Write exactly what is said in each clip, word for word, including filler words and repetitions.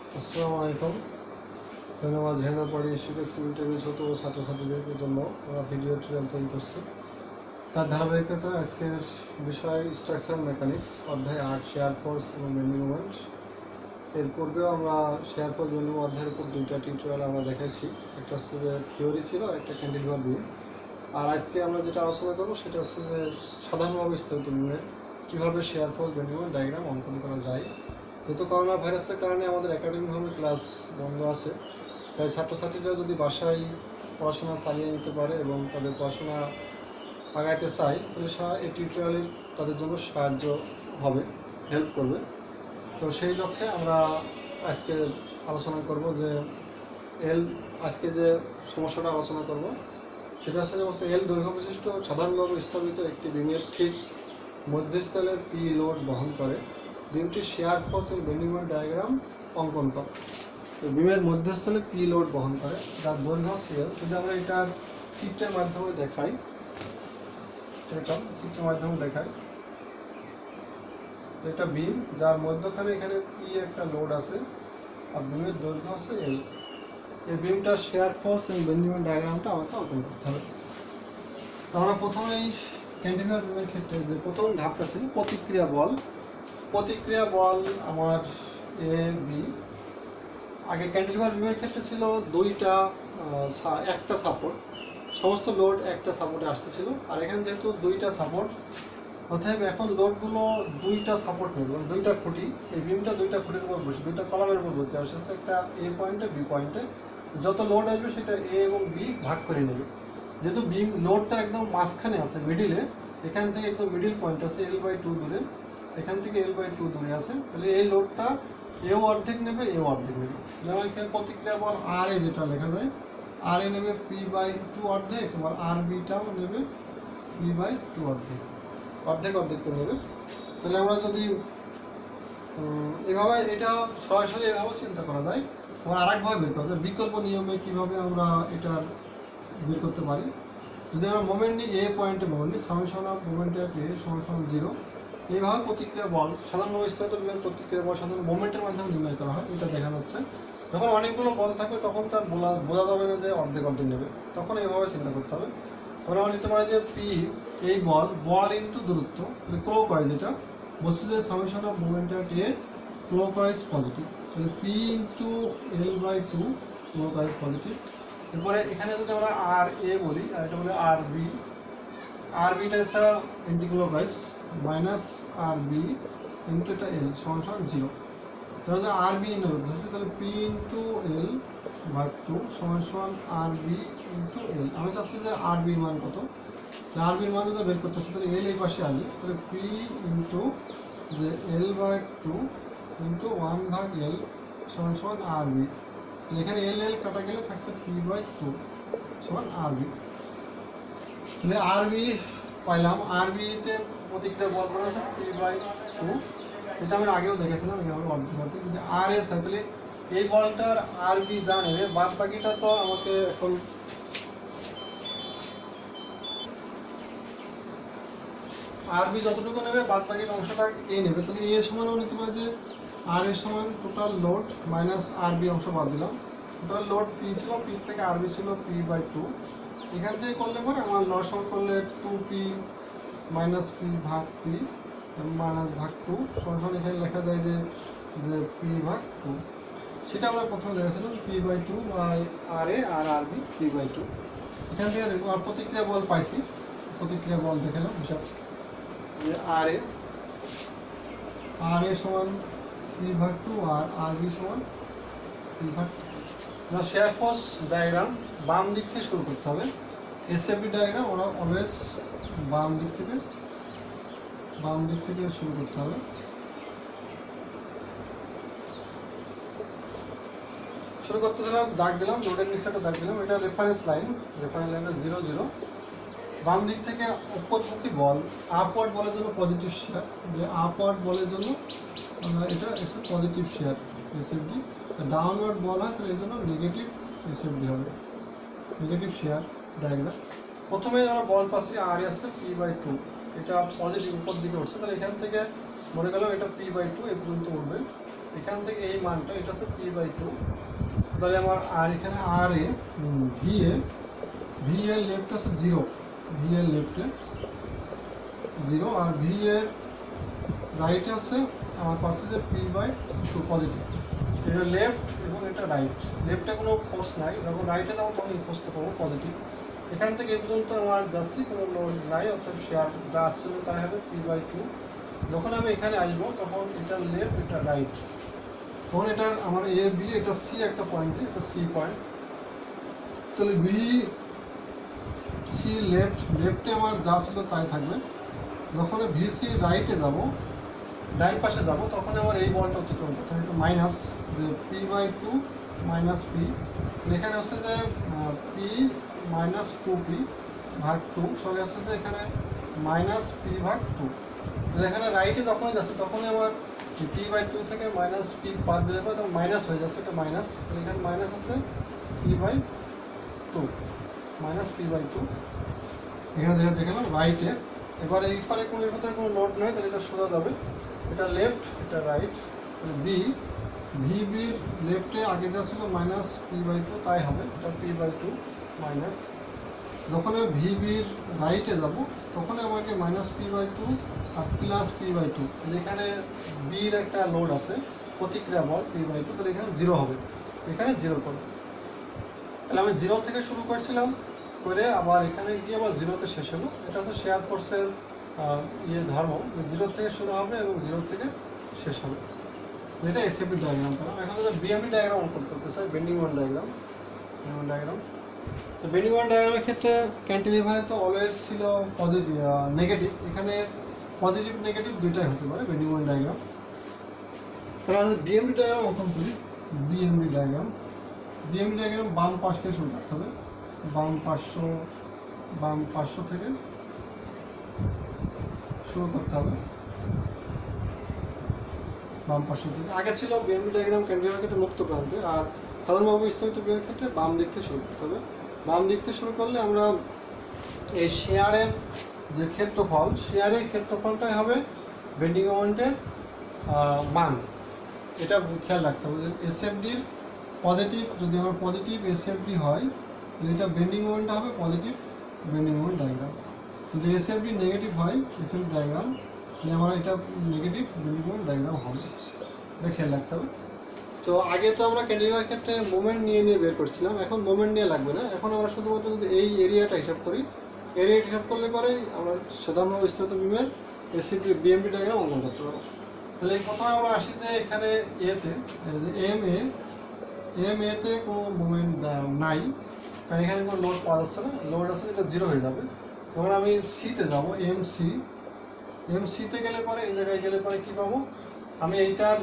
আসসালামু আলাইকুম। ধন্যবাদ। ঝেনা পড়ে শিখে সিভিল টেবিল ছোট ছাত্রছাত্রীদের জন্য আমরা ভিডিও টিউটোরিয়াল তৈরি করছি। তার ধারাবাহিকতা আজকের বিষয় স্ট্রাকচার মেকানিক্স অধ্যায় আট শেয়ার ফোর্স এবং বেন্ডিং মোমেন্ট। এর পূর্বেও আমরা শেয়ার ফোর্স বেন্ডিং অধ্যায়ের উপর দুইটা টিউটোরিয়াল আমরা দেখাইছি, একটা হচ্ছে যে থিওরি ছিল আর একটা ক্যান্টিলিভার বিম। আর আজকে আমরা যেটা আলোচনা করবো সেটা হচ্ছে যে সাধারণভাবে স্থিত বিমের কীভাবে shear force bending moment diagram অঙ্কন করা যায়। যেহেতু করোনা ভাইরাসের কারণে আমাদের একাডেমিকভাবে ক্লাস বন্ধ আছে, তাই ছাত্রছাত্রীরা যদি বাসায় পড়াশোনা চালিয়ে নিতে পারে এবং তাদের পড়াশোনা আগাইতে চায় তাহলে এই টিউটোরিয়ালে তাদের জন্য সাহায্য হবে, হেল্প করবে। তো সেই লক্ষ্যে আমরা আজকে আলোচনা করব যে এল আজকে যে সমস্যাটা আলোচনা করব সেটা হচ্ছে যে এল দৈর্ঘ্য বিশিষ্ট সাধারণভাবে স্থাপিত একটি বিমের ঠিক মধ্যস্থলে পি লোড বহন করে বিমটি শেয়ার ফোর্স এবং বেন্ডিং মোমেন্ট ডায়াগ্রাম অঙ্কন করে। তো বিমের মধ্যস্থলে পি লোড বহন করে যার দৈর্ঘ্য সিএল। যদি আমরা এটার চিত্রের মাধ্যমে দেখাই, এরকম চিত্রের মাধ্যমে দেখাই, এটা বিম যার মধ্যখানে এখানে পি একটা লোড আছে আর বিমের দৈর্ঘ্য আছে এল। এই বিমটা শেয়ার ফোর্স এবং বেন্ডিং মোমেন্ট ডায়াগ্রামটা আমাকে অঙ্কন করতে হবে। আমরা প্রথমেই ক্যান্টিলিভার বিমের ক্ষেত্রে যে প্রথম ধাপটা ছিল প্রতিক্রিয়া বল। প্রতিক্রিয়া বল আমার এ বি। আগে ক্যান্টিলিভার বিমের ক্ষেত্রে ছিল দুইটা একটা সাপোর্ট, সমস্ত লোড একটা সাপোর্টে আসতেছিল। আর এখানে যেহেতু দুইটা সাপোর্ট, অতএব এখন লোডগুলো দুইটা সাপোর্ট নেবে, দুইটা খুঁটি। এই বিমটা দুইটা খুঁটির উপর বসে, দুইটা কলামের উপর বসে আসছে, একটা এ পয়েন্টে বি পয়েন্টে। যত লোড আসবে সেটা এ এবং বি ভাগ করে নেবে। যেহেতু বিম লোডটা একদম মাঝখানে আছে, মিডিলে, এখান থেকে একদম মিডিল পয়েন্ট আছে এল বাই টু দূরে, এখান থেকে এল বাই টু দূরে আছে, তাহলে এই লোডটা এও অর্ধেক নেবে এও অর্ধেক নেবে। যেমন এখানে প্রতিক্রিয়া বল আর এ যেটা লেখা যায়, আর এ নেবে পি বাই টু অর্ধেক, এবার আর বিটাও নেবে পি বাই টু অর্ধেক, অর্ধেক অর্ধেক করে নেবে। তাহলে আমরা যদি এভাবে এটা সরাসরি এভাবে চিন্তা করা যায়, আমরা আর একভাবে বের করতে বিকল্প নিয়মে কিভাবে আমরা এটা বের করতে পারি। যদি আমরা মোমেন্ট নিই এ পয়েন্টে মোমেন্ট নিই, summation of moment at A সমান জিরো। এইভাবে প্রতিক্রিয়া বল সাধারণভাবে স্থিত বিমের প্রতিক্রিয়া বল সাধারণ মোমেন্টের মাধ্যমে নির্ণয় করা হয়। এটা দেখানো হচ্ছে যখন অনেকগুলো বল থাকবে তখন তার বোঝা বোঝা যাবে না যে অর্ধেক অর্ধেক নেবে, তখন এইভাবে চিন্তা করতে হবে। তখন আমরা নিতে পারি যে পি এই বল বল ইন্টু দূরত্ব, ক্লকওয়াইজ, এটা বলছে যে summation of moment at A clockwise positive, তাহলে P into L by two clockwise positive. এরপরে এখানে যদি আমরা আর এ বলি আর এটা বলে আর বি, আর বিটা হচ্ছে anticlockwise minus R B into এটা এল সমান সমান জিরো। তাহলে আর বি ইন্টু হচ্ছে তাহলে পি ইন্টু এল ভাগ টু সমান সমান আর বি ইন্টু এল। আমি চাচ্ছি যে আর বির মান কত, আর বির মান যদি বের করতে হচ্ছে তাহলে এল এই পাশে আসবে, তাহলে পি ইন্টু যে এল ভাগ টু ইন্টু ওয়ান ভাগ এল সমান সমান আর বি। এখানে এল এল কাটা গেলে থাকছে পি বাই টু সমান আর বি। তাহলে আর বি পাইলাম, আর বিতে প্রতিক্রিয়া বল করা হচ্ছে পি বাই টু, এটা আমরা আগেও দেখেছিলাম এইভাবে অর্ধেক অর্ধেক। যদি আর এস হয় তাহলে এই বলটার আর বি যা নেবে বাদ বাকিটা তো আমাকে এখন আর বি যতটুকু নেবে বাদ বাকির অংশটা এ নেবে। তাহলে এ সমানও নিতে পারে যে আর এ সমান total load minus R B অংশ বাদ দিলাম। টোটাল লোড পি ছিল, পি থেকে আর বি ছিল পি বাই টু। এখান থেকে করলে পরে আমার লস সমান করলে টু পি মাইনাস পি ভাগ পি মাইনাস ভাগ টু সমান এখানে লেখা যায় যে পি ভাগ টু। সেটা আমরা প্রথমে লিখেছিলাম P by two by R A আর R B P by two. এখান থেকে প্রতিক্রিয়া বল পাইছি, প্রতিক্রিয়া বল দেখালাম হিসাব যে আর এ আর এ সমান পি ভাগ টু আর আর বি সমান পি ভাগ টু। শেয়ার ফোর্স ডায়াগ্রাম বাম দিক থেকে শুরু করতে হবে। এসএফবি ডায়াগ্রাম ওরা অলওয়েজ বাম দিক থেকে বাম দিক থেকে শুরু করতে হবে। শুরু করতে দিলাম, দাগ দিলাম, লোডের নিচে একটা দাগ দিলাম, এটা রেফারেন্স লাইন, রেফারেন্স লাইনটা জিরো জিরো। বাম দিক থেকে উপরমুখী বল আপওয়ার্ড বলের জন্য পজিটিভ শেয়ার, যে আপওয়ার্ড বলের জন্য এটা এসে পজিটিভ শেয়ার এসএফডি, ডাউনওয়ার্ড বল হয় তাহলে এই জন্য নেগেটিভ এসএফডি হবে, নেগেটিভ শেয়ার ডায়াগ্রাম। প্রথমে আমরা বল পাচ্ছি আর আসছে পি বাই টু, এটা পজিটিভ উপর দিকে উঠছে, তাহলে এখান থেকে মনে গেলাম এটা পি বাই টু এই পর্যন্ত উঠবে। এখানে এখান থেকে এই মানটা এটা হচ্ছে পি বাই টু, তাহলে আমার আর এখানে R A V A V এর লেফট আছে জিরো, ভি এর লেফটে জিরো, আর ভি এর রাইটে আছে আমার পাশে যে পি বাই টু পজিটিভ। এটা লেফট এবং এটা রাইট, লেফটে কোনো ফোর্স নাই, যখন রাইটে যাবো তখন এই ফোর্সটা পাবো পজিটিভ। এখান থেকে এই পর্যন্ত আমার যাচ্ছি কোনো লোড নাই, অর্থাৎ শেয়ার যা আসছিল তাই হবে পি বাই টু। যখন আমি এখানে আসবো তখন এটা লেফট এটা রাইট, তখন এটা আমার এ বি এটা সি একটা পয়েন্ট, এটা সি পয়েন্ট, তাহলে বি সি লেফট লেফটে আমার যা ছিল তাই থাকবে। যখন ভি সি রাইটে যাবো ডাইন পাশে যাবো তখন আমার এই বলটা অতিক্রম করতে হবে, মাইনাস যে P by two minus P, এখানে হচ্ছে যে পি মাইনাস টু পি ভাগ টু, সঙ্গে আছে যে এখানে মাইনাস পি ভাগ টু। এখানে রাইটে যখনই যাচ্ছে তখনই আমার পি বাই টু থেকে মাইনাস পি বাদ দিলে পরে তখন মাইনাস হয়ে যাচ্ছে, এটা মাইনাস, এখানে মাইনাস আছে P by two minus P by two. এখানে যেটা দেখালাম রাইটে, এবার এই পারে কোনো এর ভিতরে কোনো নোট নেই, তাহলে এটা সোজা যাবে, এটা লেফট এটা রাইট। বি ভি বির লেফটে আগে যা ছিল মাইনাস পি বাই টু তাই হবে, এটা পি বাই টু মাইনাস। যখন আমি ভি বির রাইটে যাব তখন আমাকে মাইনাস পি বাই টু আর প্লাস পি বাই টু, এখানে বির একটা লোড আছে প্রতিক্রিয়া বল পি বাই টু, তাহলে এখানে জিরো হবে, এখানে জিরো করবে। তাহলে আমি জিরো থেকে শুরু করছিলাম করে আবার এখানে গিয়ে আবার জিরোতে শেষ হলো। এটা হচ্ছে শেয়ার ফোর্সের ইয়ে ধর্ম, জিরো থেকে শুরু হবে এবং জিরো থেকে শেষ হবে। এটা এসএপি ডায়াগ্রাম পেলাম। এখন যদি বিএমডি ডায়াগ্রাম অঙ্কন করতে চাই, বেন্ডিং ওয়ান ডায়াগ্রাম, ডায়াগ্রাম তো বেন্ডিং ওয়ান ডায়াগ্রামের ক্ষেত্রে ক্যান্টিলিভারে তো অলওয়েজ ছিল পজিটিভ নেগেটিভ, এখানে পজিটিভ নেগেটিভ দুইটাই হতে পারে বেন্ডিং ওয়ান ডায়াগ্রাম। তাহলে আমরা বিএমডি ডায়াগ্রাম অঙ্কন করি। বিএমডি ডায়াগ্রাম বিএমডি ডায়াগ্রাম বাম পাশ থেকে শুরু করতে হবে, বাম পাঁচশো বাম পাঁচশো থেকে শুরু করতে হবে, বাম পাঁচশো থেকে। আগে ছিল বিএমডি ডায়াগ্রাম ক্যান্টিলিভারের ক্ষেত্রে মুক্ত প্রান্তে, আর সাধারণভাবে স্থগিত বিয়ের ক্ষেত্রে বাম দিক থেকে শুরু করতে হবে। বাম দিক থেকে শুরু করলে আমরা এই শেয়ারের যে ক্ষেত্রফল, শেয়ারের ক্ষেত্রফলটাই হবে বেন্ডিং মোমেন্টের মান, এটা খেয়াল রাখতে হবে। যে এসএফডির পজিটিভ, যদি আমার পজিটিভ এসএফডি হয় তাহলে এটা বেন্ডিং মোমেন্টটা হবে পজিটিভ বেন্ডিং মোমেন্ট ডায়াগ্রাম। যদি এসএফডি নেগেটিভ হয় এসএফডি ডায়াগ্রাম, তাহলে আমার এটা নেগেটিভ বেন্ডিং মোমেন্ট ডায়াগ্রাম হবে, এটা খেয়াল রাখতে হবে। তো আগে তো আমরা ক্যান্টিলিভারের ক্ষেত্রে মোমেন্ট নিয়ে নিয়ে বের করছিলাম, এখন মোমেন্ট নিয়ে লাগবে না। এখন আমরা শুধুমাত্র যদি এই এরিয়াটা হিসাব করি, এরিয়াটা হিসাব করলে পরেই আমরা সাধারণভাবে বিস্তৃত বিমের এসিপি বিএমপি ডায়াগ্রাম অঙ্কন করতে পারবো। তাহলে প্রথমে আমরা আসি যে এখানে এতে এম এ এম এতে কোনো মোমেন্ট নাই, কারণ এখানে কোনো লোড পাওয়া যাচ্ছে না, লোড আছে এটা জিরো হয়ে যাবে। তখন আমি সিতে যাবো, এম সি এম সিতে গেলে পরে এই জায়গায় গেলে পরে কী পাবো, আমি এইটার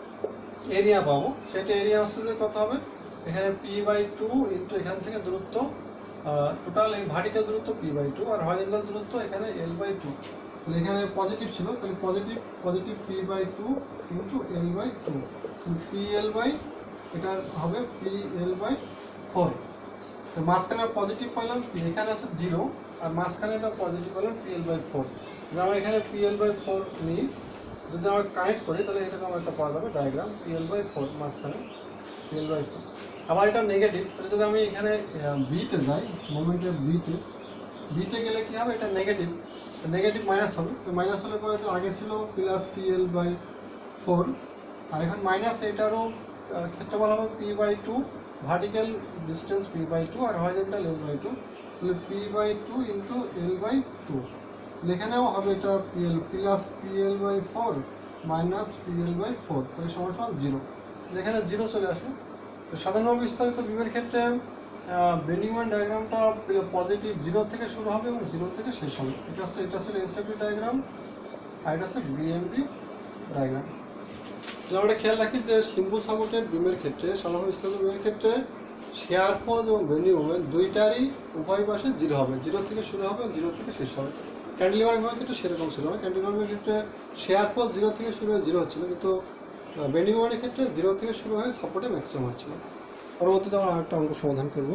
এরিয়া পাবো। সেটা এরিয়া হচ্ছে যে কত হবে, এখানে পি বাই টু ইন্টু এখান থেকে দূরত্ব, টোটাল এই ভার্টিক্যাল দূরত্ব পি বাই টু আর হরিজন্টাল দূরত্ব এখানে এল বাই টু। তাহলে এখানে পজিটিভ ছিল, তাহলে positive positive P by two into L by two, P L by এটা হবে পি এল বাই ফোর। তো মাঝখানে পজিটিভ পাইলাম, এখানে আছে জিরো আর মাঝখানে এটা পজিটিভ পেলাম পি এল বাই ফোর। আমরা এখানে পি এল বাই ফোর নিই, যদি আমরা কানেক্ট করি তাহলে এরকম আমার একটা পাওয়া যাবে diagram P L by four, মাঝখানে পি এল বাই ফোর। আবার এটা নেগেটিভ, তাহলে যদি আমি এখানে বিতে যাই, মোমেন্টের বিতে বিতে গেলে কী হবে, এটা নেগেটিভ, নেগেটিভ মাইনাস হবে। তো মাইনাস হলে পরে তো আগে ছিল plus P L by four, আর এখন মাইনাস এটারও ক্ষেত্রফল হবে P by two, vertical distance P by two আর হরিজন্টাল এল বাই টু, তাহলে P by two into L by two. এখানেও হবে এটা PL plus PL by four minus PL by four, তাহলে সমান সমান জিরো। এখানে জিরো চলে আসবে। তো সাধারণভাবে বিস্তারিত বিমের ক্ষেত্রে বেন্ডিং মোমেন্ট ডায়াগ্রামটা পজিটিভ জিরো থেকে শুরু হবে এবং জিরো থেকে শেষ হবে। এটা হচ্ছে এটা হচ্ছে এসএফডি ডায়াগ্রাম আর এটা হচ্ছে বিএমডি ডায়াগ্রাম। আমরা খেয়াল রাখি যে সিম্পল সাপোর্টেড বিমের ক্ষেত্রে, সাধারণভাবে বিস্তারিত বিমের ক্ষেত্রে শেয়ার ফোর্স এবং বেন্ডিং মোমেন্ট দুইটারই উভয় পাশে জিরো হবে, জিরো থেকে শুরু হবে এবং জিরো থেকে শেষ হবে। ক্যান্টিলিভারের ক্ষেত্রে সেরকম ছিল না, ক্যান্টিলিভারের ক্ষেত্রে শেয়ার ফোর্স জিরো থেকে শুরু হয়ে জিরো হচ্ছিল, কিন্তু বেন্ডিং মোমেন্টের ক্ষেত্রে জিরো থেকে শুরু হয়ে সাপোর্টে ম্যাক্সিমাম হচ্ছিল। পরবর্তীতে আমরা আরেকটা অঙ্ক সমাধান করবো,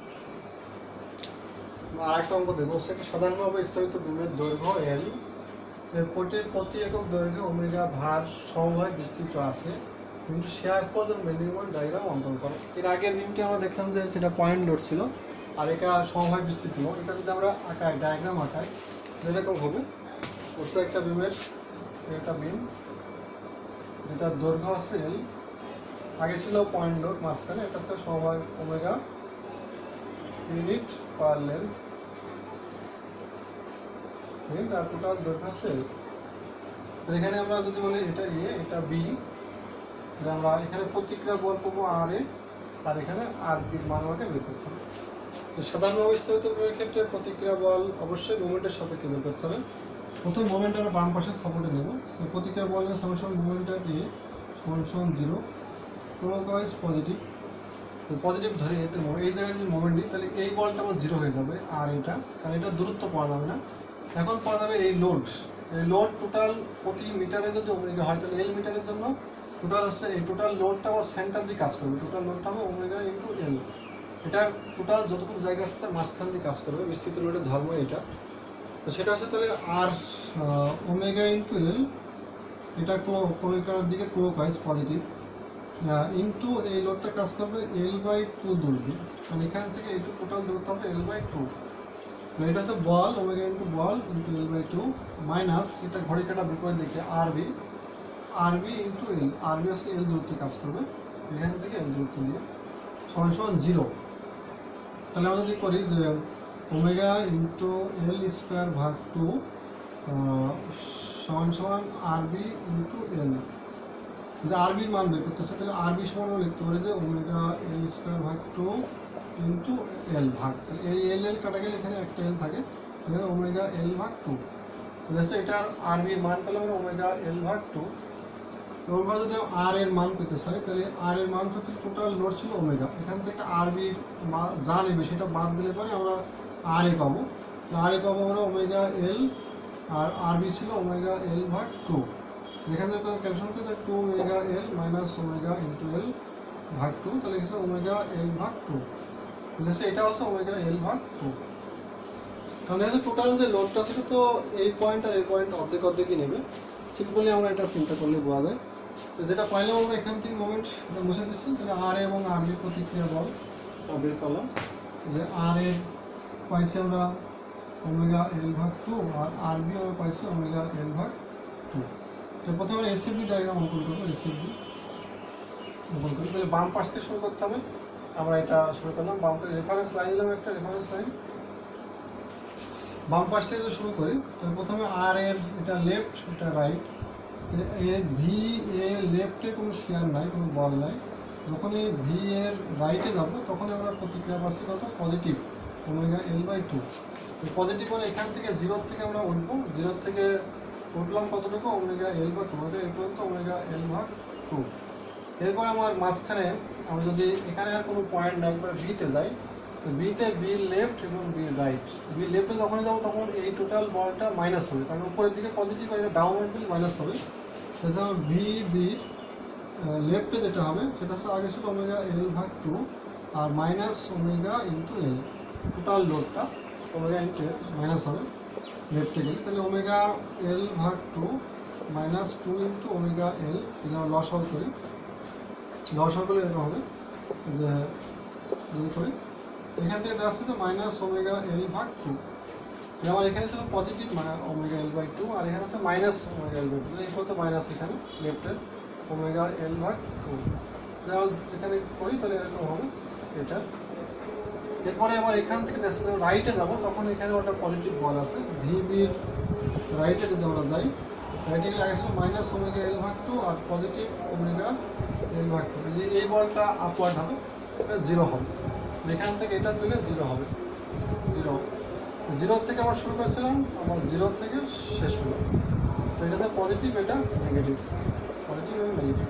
আরেকটা অঙ্ক দেখবো। সেটা সাধারণভাবে স্থগিত বিমের দৈর্ঘ্য এল, প্রতি প্রতি একক দৈর্ঘ্যে ওমেগা ভার সমবায় বিস্তৃত আছে, কিন্তু শেয়ার ফোর্স এবং বেন্ডিং মোমেন্ট ডায়াগ্রাম অঙ্কন করো। এর আগের বিমটি আমরা দেখলাম যে সেটা পয়েন্ট লোড ছিল আর এটা সমবায় বিস্তৃত লোড। এটা যদি আমরা আঁকাই ডায়াগ্রাম আঁকাই এরকম হবে। ওটা একটা বিমের একটা বিম যেটা দৈর্ঘ্য আছে এল, আগে ছিল পয়েন্ট লোড মাঝখানে, এটা হচ্ছে সমবায় ওমেগা ইউনিট পার লেন্থ আর টোটাল দৈর্ঘ্য আছে এল। এখানে আমরা যদি বলি এটা এ এটা বি, আমরা এখানে প্রতিক্রিয়া বল পাবো আর এ আর এখানে আর বির মান আমাকে বের করতে হবে। তো সাধারণভাবে স্থিত ক্ষেত্রে প্রতিক্রিয়া বল অবশ্যই মোমেন্টের সাপেক্ষে বের করতে হবে। প্রথম মোমেন্ট আমরা বাম পাশে সাপোর্টে নেব। প্রতিক্রিয়া বল সমান সমান মোমেন্টটা দিয়ে সমান সমান জিরো, ক্লকওয়াইজ পজিটিভ। তো পজিটিভ ধরে এতে এই জায়গায় যদি মোমেন্ট দিই তাহলে এই বলটা আমার জিরো হয়ে যাবে আর এটা, কারণ এটা দূরত্ব পাওয়া যাবে না। এখন পাওয়া যাবে এই লোড, এই লোড টোটাল প্রতি মিটারে যদি ওমেগা হয় তাহলে এল মিটারের জন্য টোটাল হচ্ছে এই টোটাল লোডটা আমার সেন্টার দিয়ে কাজ করবে। টোটাল লোডটা হবে ওমেগা ইন্টু এল। এটার টোটাল যতটুকু জায়গা আছে তার মাঝখান দিয়ে কাজ করবে, বিস্তৃত লোডের ধর্ম এটা। তো সেটা হচ্ছে তাহলে আর ওমেগা ইন্টু এল, এটা ক্রমিকার দিকে ক্লকওয়াইজ পজিটিভ, ইন্টু এই লোডটা কাজ করবে এল বাই টু দূরবি, মানে এখান থেকে এই টোটাল দূরত্ব হবে এল বাই টু। এটা হচ্ছে বল ওমেগা ইন্টু বল into L by two minus এটা ঘড়ি কাটা বিপরীত দিকে R B, R B into L, R B হচ্ছে এল দূরত্বে কাজ করবে এখান থেকে এল দূরত্ব দিয়ে সমান সমান জিরো। তাহলে আমরা যদি করি যে ওমেগা ইন্টু এল স্কোয়ার ভাগ টু সমান সমান আর বি ইন্টু এল, যদি আর বির মান বের করতেছে তাহলে আর বি সমান লিখতে পারি যে ওমেগা এল স্কোয়ার ভাগ টু ইন্টু এল ভাগ, তাহলে এই এল এল কাটা গেলে এখানে একটা এল থাকে, এখানে ওমেগা এল ভাগ টু। এটার আর বির মান পেলাম ওমেগা এল ভাগ টু। ওমেগা যদি আর এর মান পেতে চাই তাহলে আর এর মান হচ্ছে টোটাল লোড ছিল ওমেগা, এখান থেকে আর বির যা নেবে সেটা বাদ দিলে পরে আমরা আর এ পাবো। আর এ পাবো আমরা ওমেগা এল আর আর বি ছিল ওমেগা এল ভাগ টু। এখানে যদি ক্যালকুলেশন করি তাহলে two omega L minus omega into L ভাগ টু, তাহলে হচ্ছে ওমেগা এল ভাগ টু। এটা হচ্ছে ওমেগা এল ভাগ টু। তাহলে হচ্ছে টোটাল যে লোডটা সেটা তো এই পয়েন্ট আর এই পয়েন্ট অর্ধেক অর্ধেকই নেবে। সিম্পলি আমরা এটা চিন্তা করলে বোঝা যায়। যেটা পাইলাম আমরা এখান থেকে মোমেন্ট মুছে দিচ্ছি, তাহলে আর এবং আর বি প্রতিক্রিয়া বল বের করলাম যে আর এর পাইছি আমরা ওমেগা এল ভাগ টু আর আর বি আমরা পাইছি ওমেগা এল ভাগ টু। তো প্রথমে আমরা এসএফডি ডায়াগ্রাম অঙ্কন করবো। এসএফডি অঙ্কন করি, তাহলে বাম পাশ থেকে শুরু করতে হবে। আমরা এটা শুরু করলাম বাম পাশে রেফারেন্স লাইন দিলাম, একটা রেফারেন্স লাইন বাম পাশ থেকে শুরু করি। তাহলে প্রথমে আর এর এটা লেফট এটা রাইট, ভি এ লেফটে কোনো শেয়ার নাই, কোনো বল নাই। যখন এই ভি এর রাইটে যাব তখন আমরা প্রতিক্রিয়া পাচ্ছি কত positive omega L by two. Positive হলে এখান থেকে জিরোর থেকে আমরা উঠবো, জিরোর থেকে উঠলাম কতটুকু ওমেগা এল বা টু, এই পর্যন্ত ওমেগা এল ভাগ টু। এরপর আমার মাঝখানে আমরা যদি এখানে আর কোনো পয়েন্ট নাই একবার ভিতে যাই, বিতে বি লেফট এবং বি রাইট। বি লেফটে যখন যাবো তখন এই টোটাল বলটা মাইনাস হবে, কারণ উপরের দিকে পজিটিভ আর ডাউনওয়ার্ড বিল মাইনাস হবে। সেজন্য ভি বি লেফটে যেটা হবে সেটা হচ্ছে আগে ছিল ওমেগা এল ভাগ টু আর minus omega into L, total লোডটা ওমেগা ইন্টু এল মাইনাস হবে লেফটে গেলে। তাহলে ওমেগা এল ভাগ two minus two into omega L, এটা লস আউট করি, লস আউট করলে এরকম হবে যে যদি করি এখান থেকে আসছে যে মাইনাস ওমেগা এল ভাগ টু। আমার এখানে ছিল positive omega L by two আর এখানে আছে minus omega L by two, এই তো মাইনাস এখানে লেফটের ওমেগা এল ভাগ টু। এখানে করি তাহলে এরকম হবে এটা। এরপরে আবার এখান থেকে রাইটে যাব তখন এখানে ওটা পজিটিভ বল আছে, ভি বির রাইটে যদি আমরা যাই রাইটে গেলে আগে ছিল মাইনাস ওমেগা এল ভাগ টু আর পজিটিভ ওমেগা এল ভাগ টু। এই বলটা আপওয়ার্ড হবে, এটা জিরো হবে, এখান থেকে এটা তুলে জিরো হবে, জিরো জিরোর থেকে আমরা শুরু করেছিলাম আমার জিরোর থেকে শেষ হলো। তো এটা হচ্ছে পজিটিভ, এটা নেগেটিভ, পজিটিভ এবং নেগেটিভ।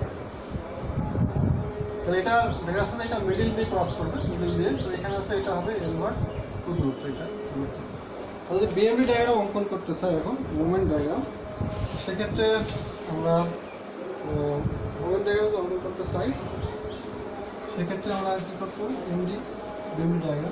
তো এটা দেখা যাচ্ছে এটা মিডিল দিয়ে ক্রস করবে, মিডিল দিয়ে। তো এখানে আছে এটা হবে এল ভাগ টু দূরত্ব, এটা দূরত্ব। যদি বিএমডি ডায়াগ্রাম অঙ্কন করতে চাই এখন মুভমেন্ট ডায়াগ্রাম, সেক্ষেত্রে আমরা মুভমেন্ট ডায়াগ্রাম অঙ্কন করতে চাই সেক্ষেত্রে আমরা কী করতে হবে এমডি বিএমডি ডায়াগ্রাম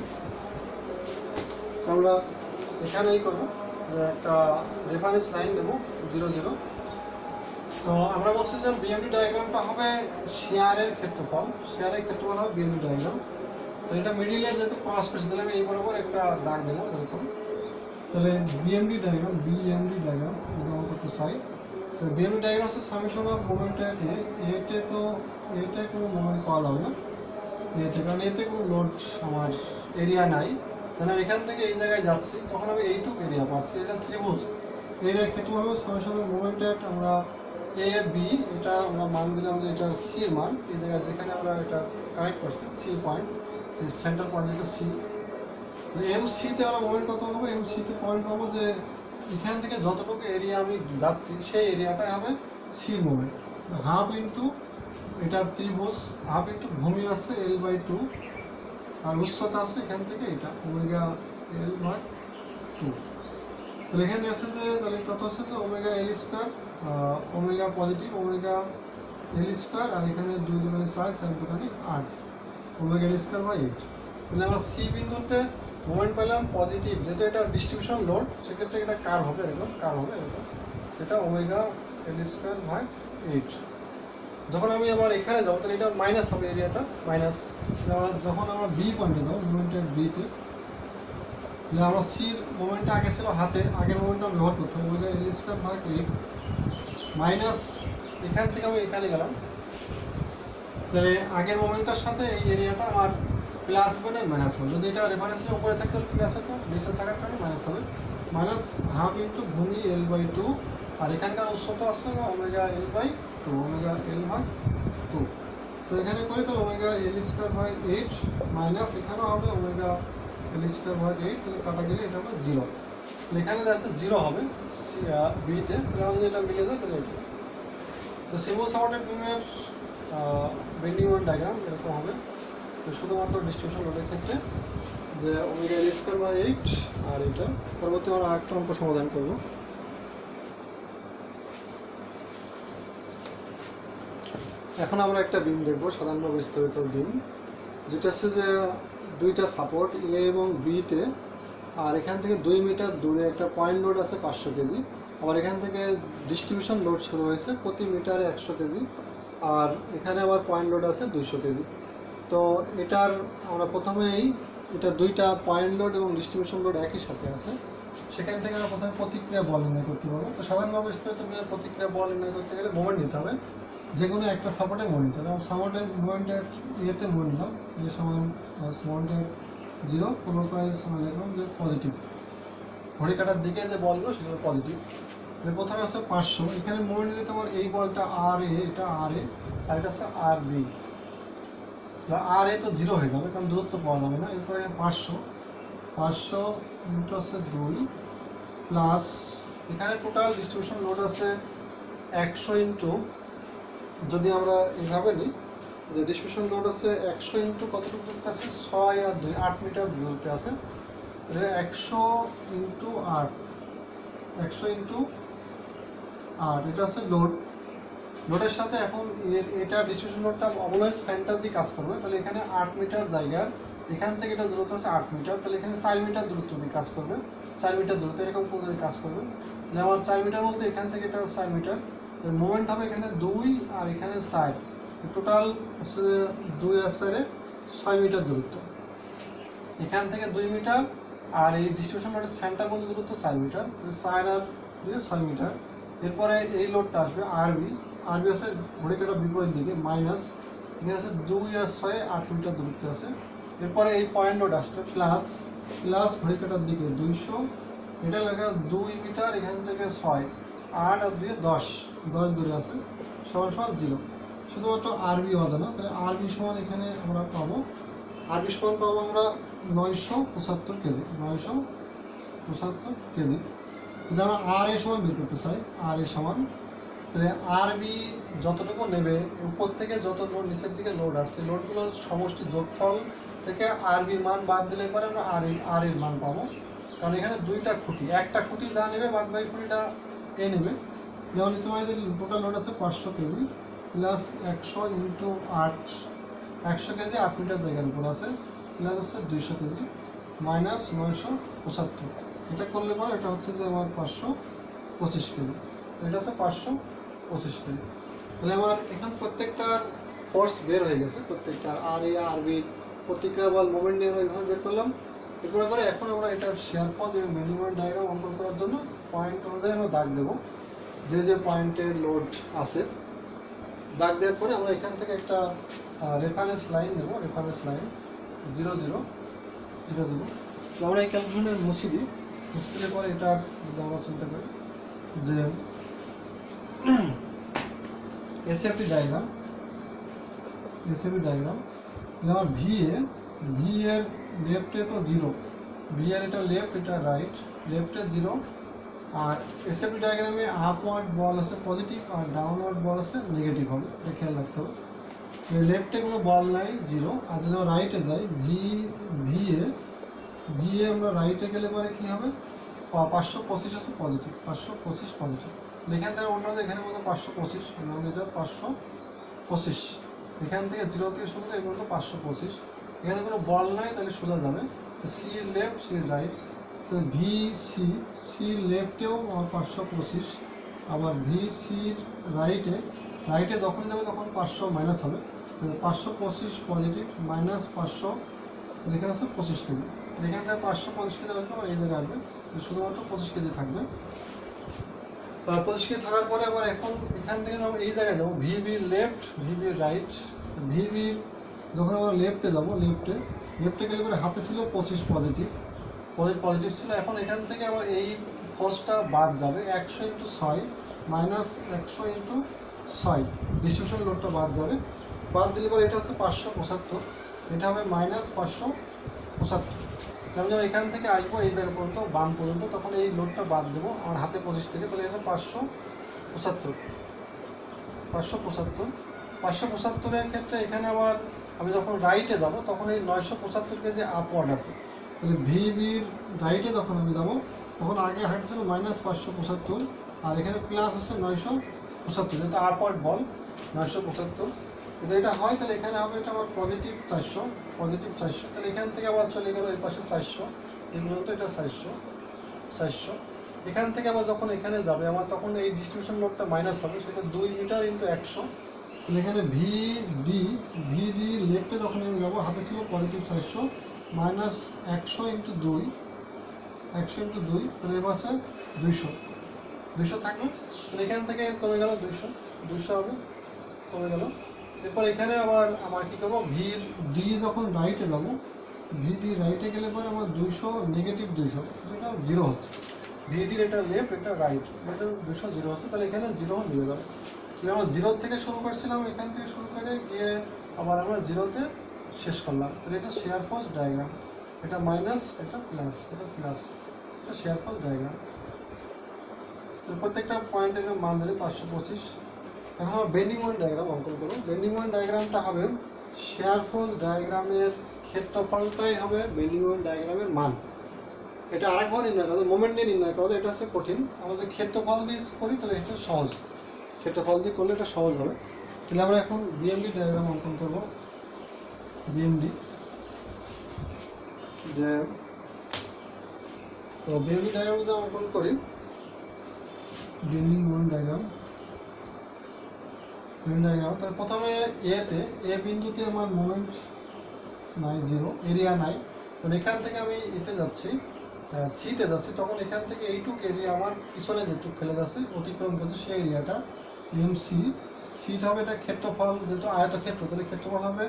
আমরা এখানেই করবো, একটা রেফারেন্স লাইন দেবো জিরো জিরো, তো আমরা বলছি যে বিএমডি ডায়াগ্রামটা হবে শেয়ারের ক্ষেত্রফল, শেয়ারের ক্ষেত্রফল হবে বিএমডি ডায়াগ্রাম। তো এটা মিডিলে যেহেতু ক্রস করছে তাহলে আমি এই বরাবর একটা দাগ দেবো এরকম। তাহলে বিএমডি ডায়াগ্রাম, বিএমডি ডায়াগ্রাম যদি আমরা করতে চাই, তো বিএমডি ডায়াগ্রাম হচ্ছে সামেশন অফ মোমেন্টটাকে, এতে তো এতে কোনো মোমেন্ট পাওয়া যাবে না এতে, কারণ এতে কোনো লোড আমার এরিয়া নাই। তাহলে আমি এখান থেকে এই জায়গায় যাচ্ছি, তখন আমি এইটুকু এরিয়া পাচ্ছি। এটা ত্রিভুজ, এরিয়ার ক্ষেত্রে হবে সামেশন অফ মোমেন্টেড আমরা এ বি, এটা আমরা মান দিলাম যে এটা সি এর মান, এই জায়গায় যেখানে আমরা এটা কানেক্ট করছি সি পয়েন্ট, সেন্টার পয়েন্ট যেটা সি। এম সিতে আমরা মোমেন্ট কত হবে, এম সিতে পয়েন্ট পাবো যে এখান থেকে যতটুকু এরিয়া আমি যাচ্ছি সেই এরিয়াটাই হবে সি মোমেন্ট। হাফ ইন্টু এটার ত্রিভুজ, হাফ ইন্টু ভূমি আছে এল বাই টু, আর উচ্চতা আছে এখান থেকে এটা ওমেগা এল বাই টু। তাহলে এখানে আছে যে তাহলে কত আছে যে omega L square, omega positive omega L square, আর এখানে দুই দুগুণে চার, চার দুগুণে আট, omega L square by eight. তাহলে আমরা সি বিন্দুতে মোমেন্ট পেলাম পজিটিভ, যেহেতু এটা ডিস্ট্রিবিউশন লোড সেক্ষেত্রে এটা কার হবে এরকম, কার হবে এরকম, এটা omega L square by eight. যখন আমি আবার এখানে যাবো তাহলে এটা মাইনাস হবে এরিয়াটা, মাইনাস। যখন আমরা বি পয়েন্টে যাবো মোমেন্টের বিতে, আমরা সির মোমেন্টটা আগে ছিল হাতে, আগের মোমেন্টটা ব্যবহার করতে হবে ওমেগা এল স্কোয়ার ভাগ এইট মাইনাস, এখান থেকে আমি এখানে গেলাম, তাহলে আগের মোমেন্টটার সাথে এই এরিয়াটা আমার প্লাস মানে মাইনাস হবে। যদি এটা রেফারেন্সের উপরে থাকতে হলে প্লাস হতো, নিচে থাকার কারণে মাইনাস হবে। মাইনাস হাফ ইন্টু ভূমি এল বাই টু, আর এখানকার উচ্চতা আসছে omega L by two, omega L by two. তো এখানে করি তো omega L square by eight minus এখানেও হবে omega L square by eight, তাহলে কাটা গেলে এটা হবে জিরো। এখানে যাচ্ছে জিরো হবে বিতে, তাহলে আমাদের এটা মিলে যায় তাহলে এটা। তো সিম্বল সাপোর্টেড বিমের বেন্ডিং মোমেন্ট ডায়াগ্রাম এরকম হবে, তো শুধুমাত্র ডিস্ট্রিবিউশন লোডের ক্ষেত্রে যে omega L square by eight. আর এটা পরবর্তী আমরা আরেকটা অঙ্ক সমাধান করব। এখন আমরা একটা বিম দেখবো, সাধারণ বিস্তারিত বিম, যেটা হচ্ছে যে দুইটা সাপোর্ট এ এবং বিতে, আর এখান থেকে দুই মিটার দূরে একটা পয়েন্ট লোড আছে পাঁচশো কেজি, আবার এখান থেকে ডিস্ট্রিবিউশন লোড শুরু হয়েছে প্রতি মিটারে একশো কেজি, আর এখানে আবার পয়েন্ট লোড আছে দুইশো কেজি। তো এটার আমরা প্রথমেই এটা দুইটা পয়েন্ট লোড এবং ডিস্ট্রিবিউশন লোড একই সাথে আছে, সেখান থেকে আমরা প্রথমে প্রতিক্রিয়া বল নির্ণয় করতে পারবো। তো সাধারণভাবে বিস্তারিত প্রতিক্রিয়া বল নির্ণয় করতে গেলে মোমেন্ট নিতে হবে, যে কোনো একটা সাপোর্টে মোমেন্ট নিতে হবে। সাপোর্টের মোমেন্টের ইয়েতে মোমেন্ট নিলাম যে সমান মোমেন্টের জিরো, কোনো প্রাইস আমরা লিখলাম যে পজিটিভ, ঘড়ি কাটার দিকে যে বলগুলো সেগুলো পজিটিভ। প্রথমে আছে পাঁচশো, এখানে মোমেন্ট নিলে তোমার এই বলটা আর এ, এটা আর এ, আর এটা আছে আর বি। আর এ তো জিরো হয়ে যাবে কারণ দূরত্ব পাওয়া যাবে না। এরপরে পাঁচশো, পাঁচশো ইন্টু আছে দুই প্লাস এখানে টোটাল ডিস্ট্রিবিউশন লোড আছে একশো ইন্টু, যদি আমরা এভাবে নিই যে ডিস্ট্রিবিউশন লোড আছে একশো ইন্টু কতটুকু দূরত্ব আছে, ছয় আর দুই আট মিটার দূরত্বে আছে। একশো ইন্টু আট, একশো ইন্টু আট, এটা আছে লোড। লোডের সাথে এখন এটা ডিস্ট্রিবিউশন লোডটা অলওয়েজ সেন্টার দিয়ে কাজ করবে, তাহলে এখানে আট মিটার জায়গা, এখান থেকে এটা দূরত্ব আছে আট মিটার, তাহলে এখানে চার মিটার দূরত্ব দিয়ে কাজ করবে, চার মিটার দূরত্ব এরকম করে কাজ করবে। যেমন চার মিটার বলতে এখান থেকে এটা চার মিটার, মোমেন্ট হবে এখানে দুই আর এখানে চার, টোটাল হচ্ছে দুই আর চারে ছয় মিটার দূরত্ব। এখান থেকে দুই মিটার আর এই ডিস্ট্রিবিউশন লোডের সেন্টার মধ্যে দূরত্ব চার মিটার, চার আর দুই ছয় মিটার। এরপরে এই লোডটা আসবে আরবি, আরবি আছে ঘড়ি কাটার বিপরীত দিকে মাইনাস, এখানে আছে দুই আর ছয় আট মিটার দূরত্ব আছে। এরপরে এই পয়েন্ট লোড আসবে প্লাস, প্লাস ঘড়ি কাটার দিকে দুইশো, এটা লেখা দুই মিটার, এখান থেকে ছয়, আট আর দুই দশ, দশ দূরে আছে, সমান সমান জিরো। শুধুমাত্র আরবি অজানা, তাহলে আরবি সমান এখানে আমরা পাবো, আরবি সমান পাবো আমরা নয়শো পঁচাত্তর কেজি, নয়শো পঁচাত্তর কেজি। যদি আমরা আর এ সমান বের করতে চাই, আর এ সমান, তাহলে আরবি যতটুকু নেবে উপর থেকে যত লোড নিচের দিকে লোড আসছে, লোডগুলো সমষ্টি যোগফল থেকে আরবির মান বাদ দিলে পরে আমরা আর আর এর মান পাবো, কারণ এখানে দুইটা খুঁটি, একটা খুঁটি যা নেবে বাদ বাকি খুঁটিটা এ নেবে। যেমন তোমার টোটাল লোড আছে পাঁচশো কেজি প্লাস একশো ইন্টু আট, একশো কেজি আট মিটার জায়গার উপর আছে, প্লাস হচ্ছে দুইশো কেজি মাইনাস নয়শো পঁচাত্তর, এটা করলে পরে এটা হচ্ছে যে আমার পাঁচশো পঁচিশ কেজি, এটা হচ্ছে পাঁচশো পঁচিশ কেজি। তাহলে আমার এখন প্রত্যেকটা ফোর্স বের হয়ে গেছে, প্রত্যেকটা আর এ আর বি প্রত্যেকটা বল মোমেন্ট নিয়ে আমরা এইভাবে বের করলাম। এরপর করে এখন আমরা এটা শেয়ার পথ এবং বেন্ডিং মোমেন্ট ডায়াগ্রাম অঙ্কন করার জন্য পয়েন্ট অনুযায়ী আমরা দাগ দেবো, যে যে পয়েন্টে লোড আছে। দাগ দেওয়ার পরে আমরা এখান থেকে একটা রেফারেন্স লাইন নেব, reference line zero zero zero zero. আমরা এই ক্যালকুলেশনের মুছে দিই, মুছে দিলে পরে এটা আমরা চিন্তা করি যে এসএফটি ডায়াগ্রাম, এসএফটি ডায়াগ্রাম আমার ভি এ ভি এর লেফটে তো জিরো, ভি এর এটা লেফট এটা রাইট, লেফটে জিরো। আর এসএফটি ডায়াগ্রামে আপওয়ার্ড বল আছে পজিটিভ আর ডাউনওয়ার্ড বল আছে নেগেটিভ হবে, এটা খেয়াল রাখতে হবে। লেফটে কোনো বল নাই জিরো, আর যদি আমরা রাইটে যাই V V A V A আমরা রাইটে গেলে পরে কী হবে, পাঁচশো পঁচিশ আছে পজিটিভ, পাঁচশো পঁচিশ পজিটিভ। এখান থেকে অন্য এখানে মতো পাঁচশো পঁচিশ, এটা পাঁচশো পঁচিশ, এখান থেকে জিরো থেকে শুরু করে এগুলো পাঁচশো পঁচিশ। এখানে কোনো বল নাই তাহলে সোজা যাবে, সি লেফট সি রাইট। তো ভি সি সি লেফটেও পাঁচশো পঁচিশ, আবার ভি সির রাইটে রাইটে যখন যাবে তখন পাঁচশো মাইনাস হবে, পাঁচশো পঁচিশ পজিটিভ মাইনাস পাঁচশো, এখানে আছে পঁচিশ কেজি। এখান থেকে পাঁচশো পঁচিশ কেজি রাখবে এই জায়গায় আসবে, শুধুমাত্র পঁচিশ কেজি থাকবে। পঁচিশ কেজি থাকার পরে আবার এখন এখান থেকে আমরা এই জায়গায় যাবো V B left V B right. V B যখন আমরা লেফটে যাবো, লেফটে লেফটে গেলে পরে হাতে ছিল পঁচিশ পজিটিভ, পজিটিভ পজিটিভ ছিল। এখন এখান থেকে আবার এই ফোর্সটা বাদ যাবে, একশো ইন্টু ছয় মাইনাস একশো ইন্টু ছয়, ডিস্ট্রিবিউশন লোডটা বাদ যাবে। বাদ দিলে পরে এটা হচ্ছে পাঁচশো পঁচাত্তর, এটা হবে মাইনাস পাঁচশো পঁচাত্তর। আমি যখন এখান থেকে আসবো এই জায়গা পর্যন্ত বাম পর্যন্ত, তখন এই লোডটা বাদ দেবো আমার হাতে পঁচিশ থেকে, তাহলে এটা পাঁচশো পঁচাত্তর, পাঁচশো পঁচাত্তর। পাঁচশো পঁচাত্তরের ক্ষেত্রে এখানে আবার আমি যখন রাইটে যাবো তখন এই নয়শো পঁচাত্তর কেজি আপওয়ার্ড আছে, তাহলে ভি বির রাইটে যখন আমি যাবো তখন আগে হাতে ছিল মাইনাস পাঁচশো পঁচাত্তর, আর এখানে প্লাস হচ্ছে নয়শো পঁচাত্তর, এটা আপওয়ার্ড বল নয়শো পঁচাত্তর। যদি এটা হয় তাহলে এখানে হবে এটা আমার পজিটিভ চারশো, পজিটিভ চারশো। তাহলে এখান থেকে আবার চলে গেল এই পাশে চারশো, এই পর্যন্ত এটা চারশো চারশো। এখান থেকে আবার যখন এখানে যাবে আমার তখন এই ডিস্ট্রিবিউশন লোডটা মাইনাস হবে, সেটা দুই মিটার ইন্টু একশো। তাহলে এখানে ভি ডি ভি ডি লেফটে যখন আমি যাবো হাতে ছিল পজিটিভ চারশো মাইনাস একশো ইন্টু দুই, একশো ইন্টু দুই, তাহলে এবার আছে দুইশো, দুইশো থাকবে। তাহলে এখান থেকে কমে গেল দুইশো, দুইশো হবে কমে গেল। এরপর এখানে আবার আমার কী করবো, ভি ডি যখন রাইটে যাবো, ভি ডি রাইটে গেলে পরে আমার দুইশো নেগেটিভ দুইশো, এটা জিরো হচ্ছে। ভি ডির এটা লেফট এটা রাইট, এটা দুইশো জিরো হচ্ছে, তাহলে এখানে জিরো নিয়ে যাবে। তাহলে আমরা জিরো থেকে শুরু করছিলাম, এখান থেকে শুরু করে গিয়ে আবার আমরা জিরোতে শেষ করলাম। তাহলে এটা শেয়ার ফোর্স ডায়াগ্রাম, এটা মাইনাস এটা প্লাস, এটা প্লাস, এটা শেয়ার ফোর্স ডায়াগ্রাম। প্রত্যেকটা পয়েন্টের মান ধরে পাঁচশো পঁচিশ। এখন আমরা বেন্ডিং মোমেন্ট ডায়াগ্রাম অঙ্কন করবো। বেন্ডিং মোমেন্ট ডায়াগ্রামটা হবে শেয়ার ফোর্স ডায়াগ্রামের ক্ষেত্রফলটাই হবে বেন্ডিং মোমেন্ট ডায়াগ্রামের মান। এটা আরেকবার নির্ণয় করা, মোমেন্ট নিয়ে নির্ণয় করা, এটা হচ্ছে কঠিন। আমরা যদি ক্ষেত্রফল দিয়ে করি তাহলে এটা সহজ, ক্ষেত্রফল দিয়ে করলে এটা সহজ হবে। তাহলে আমরা এখন বিএমডি ডায়াগ্রাম অঙ্কন করবো। বিএমডি যে তো বিএমডি ডায়াগ্রাম যদি অঙ্কন করি, বেন্ডিং মোমেন্ট ডায়াগ্রাম ডায়াগ্রাম তাহলে প্রথমে এতে এ বিন্দুতে আমার মোমেন্ট নাই, জিরো, এরিয়া নাই। তো এখান থেকে আমি এতে যাচ্ছি, সিতে যাচ্ছি, তখন এখান থেকে এইটুক এরিয়া আমার পিছনে যেটুক ফেলে যাচ্ছে অতিক্রম করছে সেই এরিয়াটা এম সি। সিটা হবে এটা ক্ষেত্রফল, যেহেতু আয়তক্ষেত্র তাহলে ক্ষেত্রফল হবে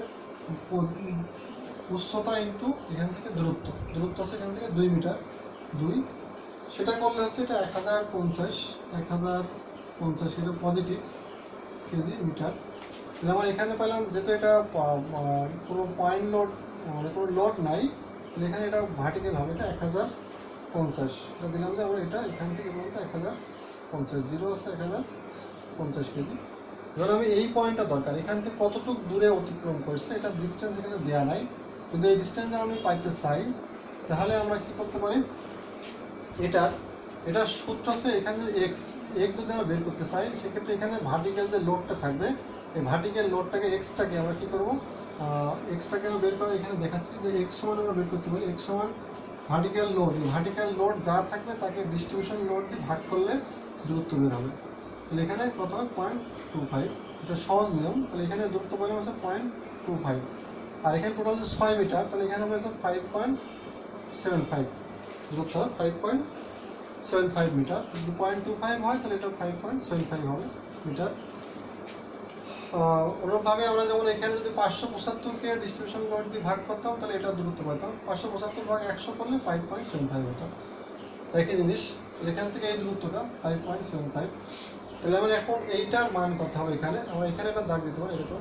উচ্চতা ইন্টু এখান থেকে দূরত্ব, দূরত্ব আছে এখান থেকে দুই মিটার, দুই। সেটা করলে হচ্ছে এটা এক হাজার পঞ্চাশ, এক হাজার পঞ্চাশ এটা পজিটিভ কেজি মিটার। তাহলে আমার এখানে পেলাম, যেহেতু এটা কোনো পয়েন্ট লোড মানে কোনো লোড নাই, তাহলে এখানে এটা ভার্টিক্যাল হবে, এটা এক হাজার পঞ্চাশ। এটা দিলাম যে আমরা এটা এখান থেকে বলতে এক হাজার পঞ্চাশ, জিরো আছে এক হাজার পঞ্চাশ কেজি। ধর আমি এই পয়েন্টটা দরকার, এখান থেকে কতটুকু দূরে অতিক্রম করছে এটা ডিস্টেন্স এখানে দেওয়া নাই, কিন্তু এই ডিস্টেন্সটা আমি পাইতে চাই, তাহলে আমরা কি করতে পারি, এটার এটার সূত্র আছে এখানে এক্স, এক্স যদি আমরা বের করতে চাই সেক্ষেত্রে এখানে ভার্টিক্যাল যে লোডটা থাকবে এই ভার্টিক্যাল লোডটাকে এক্সটাকে আমরা কি করবো, এক্সটাকে আমরা বের করে এখানে দেখাচ্ছি যে এক্স সমান আমরা বের করতে পারি, এক্স সমান ভার্টিক্যাল লোড, ভার্টিক্যাল লোড যা থাকবে তাকে ডিস্ট্রিবিউশন লোড দিয়ে ভাগ করলে দূরত্ব বের হবে। তাহলে এখানে কত হয় পয়েন্ট টু ফাইভ, এটা সহজ নিয়ম। তাহলে এখানে দূরত্ব পরিমাণ হচ্ছে পয়েন্ট টু ফাইভ, আর এখানে টোটাল হচ্ছে ছয় মিটার, তাহলে এখানে হবে ফাইভ পয়েন্ট সেভেন ফাইভ দূরত্ব হবে five point seven five metre. যদি পয়েন্ট টু ফাইভ হয় তাহলে এটা ফাইভ পয়েন্ট সেভেন ফাইভ হবে মিটার। অনুরূপভাবে আমরা যেমন এখানে যদি পাঁচশো পঁচাত্তরকে ডিস্ট্রিবিউশন লোড দিয়ে ভাগ করতাম তাহলে এটা দূরত্ব পাইতাম, পাঁচশো পঁচাত্তর ভাগ একশো করলে ফাইভ পয়েন্ট সেভেন ফাইভ হতো। একই জিনিস এখান থেকে এই দূরত্বটা ফাইভ পয়েন্ট সেভেন ফাইভ। তাহলে আমরা এখন এইটার মান কত হবে, এখানে আমরা এখানে একটা দাগ দিতে পারি, এরকম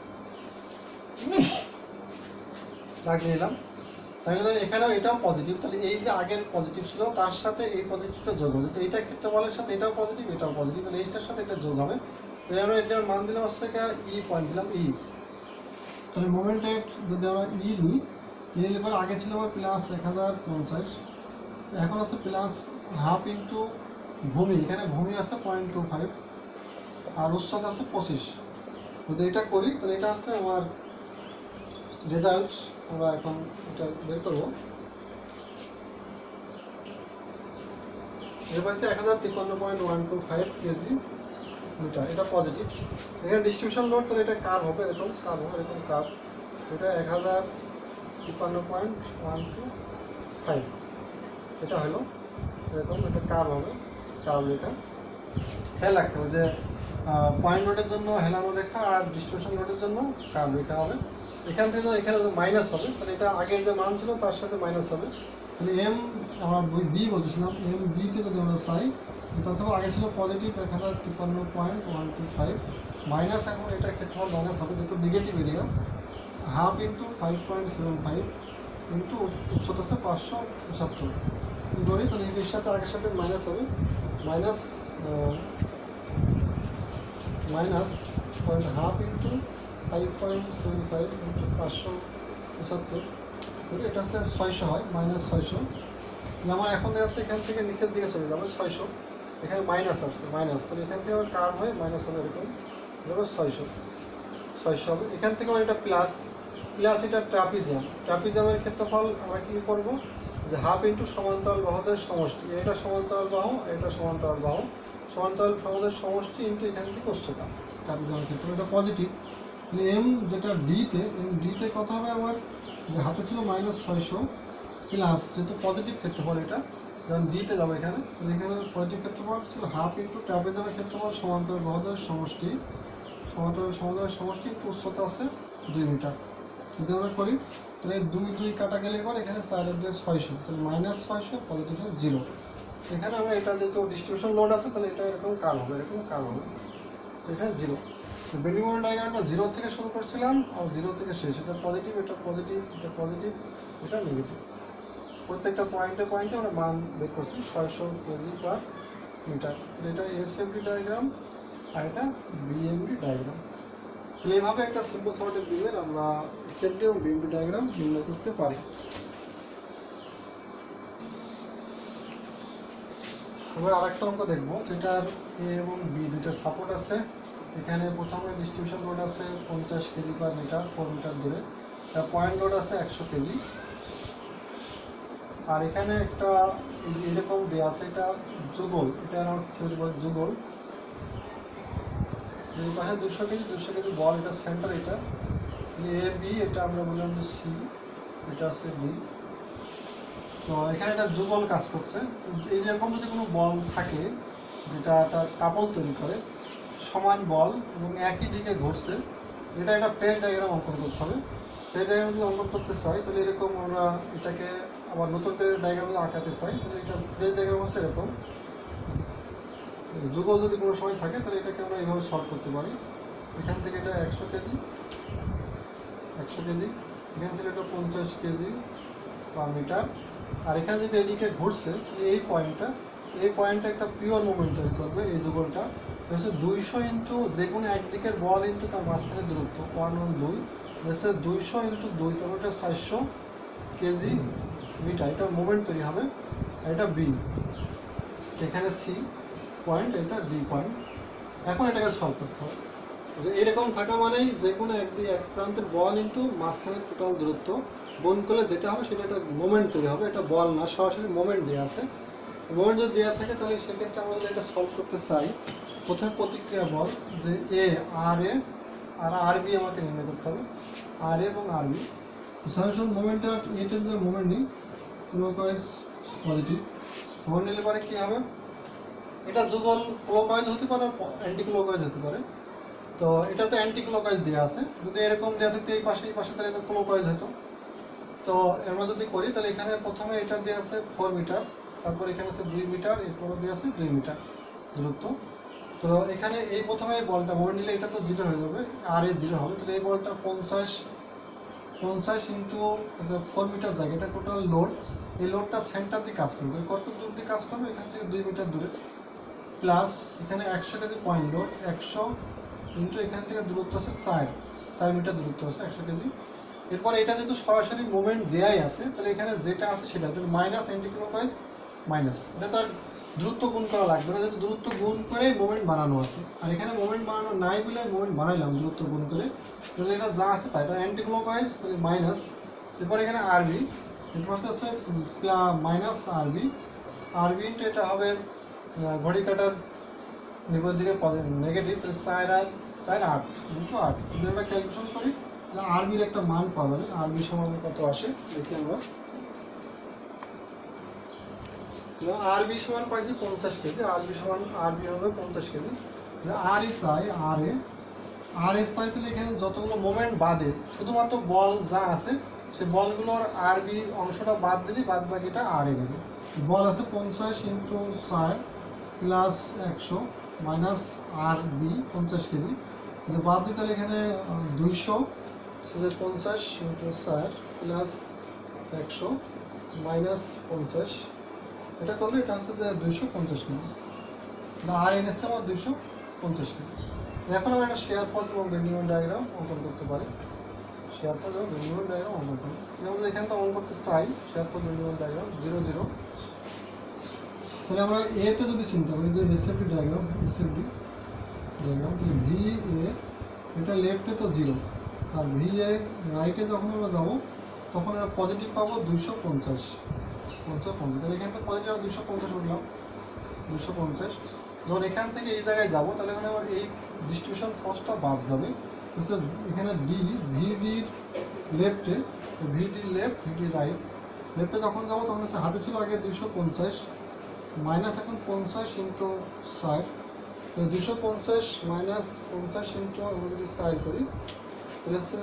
দাগ নিলাম। তাহলে এখানেও এটাও পজিটিভ, তাহলে এই যে আগের পজিটিভ ছিল তার সাথে এই পজিটিভটা যোগ হবে, তো এইটা ক্ষেত্রফলের সাথে এটাও পজিটিভ এটাও পজিটিভ, তাহলে এইটার সাথে এটা যোগ হবে। তাহলে আমরা এটার মান দিলাম হচ্ছে ই পয়েন্ট দিলাম ই। তাহলে মোমেন্টের যদি আমরা ই নিই, ই নিলে পরে আগে ছিল আমার প্লাস এক হাজার পঞ্চাশ, এখন আছে প্লাস হাফ ইন্টু ভূমি, এখানে ভূমি আছে পয়েন্ট টু ফাইভ আর উচ্চতা আছে পঁচিশ। যদি এটা করি তাহলে এটা আছে আমার রেজাল্ট, আমরা এখন এটা বের করবো। এটা পাইছে এক হাজার তিপ্পান্ন point one two five kg metre, এটা পজিটিভ। এখানে ডিস্ট্রিবিউশন লোড তাহলে এটা কার্ভ হবে, এরকম কার্ভ হবে, এরকম কার্ভ, এটা এক হাজার তিপ্পান্ন পয়েন্ট ওয়ান টু ফাইভ, এটা হলো এরকম, এটা কার্ভ হবে, কার্ভ রেখা। খেয়াল রাখতে হবে যে পয়েন্ট লোডের জন্য হেলানো রেখা আর ডিস্ট্রিবিউশন লোডের জন্য কার্ভ রেখা হবে। এখান থেকে এখানে মাইনাস হবে, তাহলে এটা আগের যে মান ছিল তার সাথে মাইনাস হবে। তাহলে এম আমরা বি বলতেছিলাম, এম বিতে যদি আমরা চাই অথবা আগে ছিল পজিটিভ এক হাজার তিপ্পান্ন point one two five minus, এখন এটা ক্ষেত্রফল মাইনাস হবে যেহেতু negative area, half into five point seven five into উচ্চতা আছে পাঁচশো পঁচাত্তর কী করি, তাহলে এর সাথে আগের সাথে মাইনাস হবে, minus minus point half into five point seven five into পাঁচশো পঁচাত্তর, এটা হচ্ছে ছয়শো হয়, মাইনাস ছয়শো। আমার এখন আছে এখান থেকে নিচের দিকে চলে যাবে ছয়শো, এখানে মাইনাস আসছে মাইনাস, তাহলে এখান থেকে আমার কার্ভ হয়ে মাইনাস হবে, এরকম এবার ছয়শো ছয়শো হবে। এখান থেকে আমার এটা প্লাস প্লাস এটা ট্রাপিজিয়াম, ট্রাপিজিয়ামের ক্ষেত্রফল আমরা কী করবো যে হাফ ইন্টু সমান্তরাল বাহুদের সমষ্টি, এটা সমান্তরাল বাহু এটা সমান্তরাল বাহু, সমান্তরাল বাহুদের সমষ্টি ইন্টু এখান থেকে উচ্চতা, ট্রাপিজিয়ামের ক্ষেত্রে এটা পজিটিভ। এম যেটা ডিতে, এম ডিতে কত হবে আমার, হাতে ছিল মাইনাস ছয়শো প্লাস যেহেতু পজিটিভ ক্ষেত্রফল এটা, যেমন ডিতে যাবো এখানে, এখানে পজিটিভ ক্ষেত্রফল ছিল হাফ ইন্টু ট্রাপিজিয়ামের ক্ষেত্রফল সমান্তরাল বাহুদের সমষ্টি, সমান্তরাল সমান্তরাল সমষ্টি একটু উচ্চতা আছে দুই মিটার। যদি আমরা করি তাহলে দুই দুই কাটা গেলে পর এখানে চার দুই ছয়শো, তাহলে মাইনাস ছয়শো পজিটিভ জিরো। এখানে আমরা এটা যেহেতু ডিস্ট্রিবিউশন লোড আছে তাহলে এটা এরকম কার্ভ হবে, এরকম কার্ভ হবে, এখানে জিরো। বেন্ডিং মোমেন্ট ডায়াগ্রামটা জিরো থেকে শুরু করছিলাম আর জিরো থেকে শেষ, এটা পজিটিভ এটা পজিটিভ এটা পজিটিভ এটা নেগেটিভ, প্রত্যেকটা পয়েন্টে পয়েন্টে আমরা মান বের করছি ছয়শো কেজি পার মিটার। এটা এসএফডি ডায়াগ্রাম আর এটা বিএমডি ডায়াগ্রাম। এইভাবে একটা সিম্পল সর্টেড বিমের আমরা এসএফডি এবং বিএমডি ডায়াগ্রাম নির্ণয় করতে পারি। আমরা আরেকটা অঙ্ক দেখবো, যেটার এ এবং বি দুইটা সাপোর্ট আছে। এখানে প্রথমে ডিস্ট্রিবিউশন লোড আছে পঞ্চাশ kg per metre four metre দূরে, পয়েন্ট লোড আছে একশো কেজি, আর এখানে একটা এরকম দেওয়া আছে, এটা যুগল, এটা যুগল, এই পাশে দুশো কেজি দুশো কেজি বল, এটা সেন্টার, এটা এ বি, এটা আমরা বললাম যে সি, এটা আছে ডি। তো এখানে একটা যুগল কাজ করছে। এই যেরকম যদি কোনো বল থাকে যেটা একটা কাপল তৈরি করে, সমান বল এবং একই দিকে ঘুরছে, এটা একটা প্লেট ডায়াগ্রাম অঙ্কন করতে হবে। প্লেট ডায়াগ্রাম যদি অঙ্কন করতে চাই তাহলে এরকম আমরা এটাকে আবার নতুন প্লেট ডায়াগ্রাম আঁকাতে চাই, তাহলে এটা প্লেট ডায়াগ্রাম হচ্ছে এরকম। যুগল যদি কোনো সময় থাকে তাহলে এটাকে আমরা এইভাবে সলভ করতে পারি। এখান থেকে এটা একশো কেজি একশো কেজি, এখান থেকে এটা পঞ্চাশ কেজি পার মিটার, আর এখানে যদি এদিকে ঘুরছে এই পয়েন্টটা, এই পয়েন্টটা একটা পিওর মুভমেন্ট তৈরি করবে। এই যুগলটা হচ্ছে দুইশো ইন্টু যে কোনো একদিকের বল ইন্টু তার মাঝখানে দূরত্ব ওয়ান ওয়ান দুই, হচ্ছে দুইশো ইন্টু দুই, তারপর এটা চারশো কেজি মিটার, এটা মুভমেন্ট তৈরি হবে। আর এটা বি, এখানে সি পয়েন্ট, এটা ডি পয়েন্ট। এখন এটাকে সলভ করতে হবে। এরকম থাকা মানেই যে কোনো একদিকে এক প্রান্তের বল ইন্টু মাঝখানে টোটাল দূরত্ব গুণ করলে যেটা হবে সেটা একটা মোমেন্ট তৈরি হবে। এটা বল না, সরাসরি মোমেন্ট দেওয়া আছে। মোমেন্ট যদি দেওয়া থাকে তাহলে সেক্ষেত্রে আমরা যদি এটা সলভ করতে চাই প্রথমে প্রতিক্রিয়া বল যে এ আর এ আর আর বি আমাকে নির্ণয় করতে হবে, আর এ এবং আর বি। সাজেশন মোমেন্টটা এটা যে মোমেন্ট নিই ক্লকওয়াইজ পজিটিভ, মোমেন্ট নিলে পরে কী হবে, এটা যুগল ক্লকওয়াইজ হতে পারে অ্যান্টি ক্লকওয়াইজ হতে পারে। তো এটা তো অ্যান্টি ক্লকওয়াইজ দেওয়া আছে, যদি এরকম দেওয়া থাকতে এই পাশে এই পাশে তাহলে এটা ক্লকওয়াইজ হতো। তো আমরা যদি করি তাহলে এখানে প্রথমে এটা দেওয়া আছে ফোর মিটার, তারপর এখানে আছে দুই মিটার, এরপরও দেওয়া আছে দুই মিটার দূরত্ব। তো এখানে এই প্রথমে এই বলটা মোমেন্ট নিলে এটা তো জিরো হয়ে যাবে, আর এ জিরো হবে, তাহলে এই বলটা পঞ্চাশ পঞ্চাশ ইন্টু ফোর মিটার জায়গা, এটা টোটাল লোড। এই লোডটা সেন্টার দিয়ে কাজ করবে, কত দূর দিয়ে কাজ করবে, এখান থেকে দুই মিটার দূরে, প্লাস এখানে একশো কেজি পয়েন্ট লোড, একশো ইন্টু এখান থেকে দূরত্ব আছে চার চার মিটার দূরত্ব আছে একশো কেজি। এরপর এটা যেহেতু সরাসরি মুভমেন্ট দেয়াই আছে, তাহলে এখানে যেটা আছে সেটা মাইনাস অ্যান্টি ক্লকওয়াইজ মাইনাস, এটা তো আর দূরত্ব গুণ করা লাগবে না, যেহেতু দূরত্ব গুণ করেই মুভমেন্ট বানানো আছে। আর এখানে মুভমেন্ট বানানো নাই বলে মুভমেন্ট বানাইলাম দূরত্ব গুণ করে, তাহলে এটা যা আছে তাই, এটা অ্যান্টি ক্লকওয়াইজ তাহলে মাইনাস। এরপর এখানে আরবি, এরপর হচ্ছে মাইনাস আরবি, আরবি ইন্টু এটা হবে ঘড়ি কাটার বিপরীত দিকে নেগেটিভ, তাহলে চার আর চার আট ইন্টু আট। যদি আমরা ক্যালকুলেশন করি তাহলে আরবির একটা মান পাওয়া যাবে, আরবি সমান কত আসে দেখি আমরা। আরবি সমান পাইছি পঞ্চাশ কেজি, আরবি সমান আরবি হবে পঞ্চাশ কেজি। আর এস আই আর এ আর এস আই তাহলে এখানে যতগুলো মোমেন্ট বাদে শুধুমাত্র বল যা আছে সে বলগুলোর আরবি অংশটা বাদ দিলে বাদ বাকিটা আর এ দেবে। বল আছে পঞ্চাশ ইন্টু ষাট প্লাস একশো মাইনাস আর বি পঞ্চাশ কেজি, বাদ দিই তাহলে এখানে দুইশো পঞ্চাশ ইন্টু ষাট প্লাস একশো মাইনাস পঞ্চাশ, এটা করলে এটা হচ্ছে যে দুইশো পঞ্চাশ কেজি, আর এন এসছে আমার দুইশো পঞ্চাশ কেজি। এখন আমরা একটা শেয়ার ফোর্স এবং বেন্ডিং ডায়াগ্রাম অঙ্কন করতে পারি, শেয়ার ফোর্স এবং বেন্ডিং ডায়াগ্রাম অঙ্কন করি। আমরা এখানে তো অঙ্কন করতে চাই shear force bending diagram zero zero, তাহলে আমরা এতে যদি চিন্তা করি যে এসএফডি ডায়াগ্রাম, এসএফডি ডায়াগ্রাম তাহলে ভি এ এটা লেফটে তো জিরো, আর ভি এ রাইটে যখন আমরা যাবো তখন আমরা পজিটিভ পাবো দুইশো পঞ্চাশ পঞ্চাশ পঞ্চাশ, তাহলে এখান থেকে পজিটিভ দুইশো পঞ্চাশ উঠলাম দুইশো পঞ্চাশ। যখন এখান থেকে এই জায়গায় যাবো তাহলে এখানে আমার এই ডিস্ট্রিবিউশন ফোর্সটা বাদ যাবে, এখানে ডি ভিডির লেফটে, ভিডির লেফট ভিডির রাইট, লেফটে যখন যাবো তখন হচ্ছে হাতে ছিল আগে দুইশো পঞ্চাশ মাইনাস এখন পঞ্চাশ ইন্টু ষাট, দুশো পঞ্চাশ মাইনাস পঞ্চাশ ইন্টু আমরা যদি ষাট করি তাহলে হচ্ছে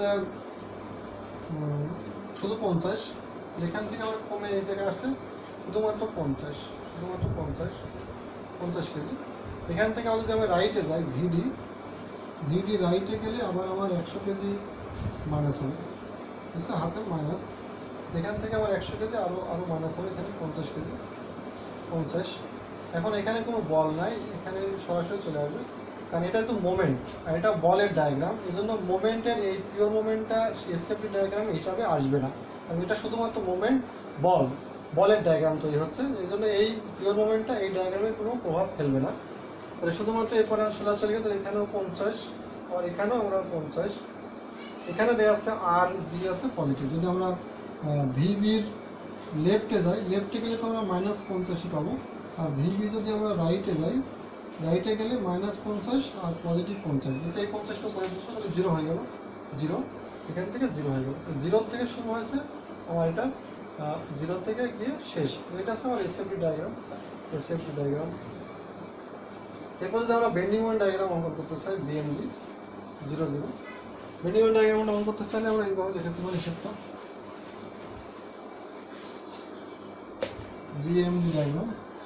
শুধু পঞ্চাশ, এখান থেকে আমার কমে এই জায়গায় আসছে শুধুমাত্র পঞ্চাশ শুধুমাত্র পঞ্চাশ পঞ্চাশ কেজি। এখান থেকে আমরা যদি আমরা রাইটে যাই ভিডি ভিডি রাইটে গেলে আবার আমার একশো কেজি মাইনাস হবে, ঠিক আছে, হাতে মাইনাস, এখান থেকে আবার একশো কেজি আরও আরও মাইনাস হবে, এখানে পঞ্চাশ কেজি পঞ্চাশ। এখন এখানে কোনো বল নাই, এখানে সরাসরি চলে আসবে, কারণ এটা তো মোমেন্ট আর এটা বলের ডায়াগ্রাম, এই জন্য মোমেন্টের এই পিওর মোমেন্টটা এসএফডি ডায়াগ্রাম হিসাবে আসবে না, কারণ এটা শুধুমাত্র মোমেন্ট বল বলের ডায়াগ্রাম তৈরি হচ্ছে, এই জন্য এই পিওর মোমেন্টটা এই ডায়াগ্রামে কোনো প্রভাব ফেলবে না। তাহলে শুধুমাত্র এরপরে সোজাচলে গেলে এখানেও পঞ্চাশ আর এখানেও আমরা পঞ্চাশ, এখানে দেওয়া আছে আর বি আছে পজিটিভ। যদি আমরা ভি বির লেফটে যাই, লেফটে গেলে তো আমরা মাইনাস পঞ্চাশই পাবো, আর ভিবি যদি আমরা রাইটে যাই রাইটে গেলে মাইনাস পঞ্চাশ আর পজিটিভ পঞ্চাশ, যদি এই পঞ্চাশটা করে দিচ্ছি তাহলে জিরো হয়ে গেল, জিরো এখান থেকে জিরো হয়ে গেল, জিরোর থেকে শুরু হয়েছে আমার এটা, জিরো থেকে গিয়ে শেষ, এটা আছে আমার এসএফডি ডায়াগ্রাম এসএফডি ডায়াগ্রাম। এরপর যদি আমরা বেন্ডিং মোমেন্ট ডায়াগ্রাম অঙ্কন করতে চাই BMD zero zero, bending moment ডায়াগ্রামটা অঙ্কন করতে চাইলে আমরা এইভাবে লিখে দেবো হিসেবটা বিএমডি ডায়াগ্রাম।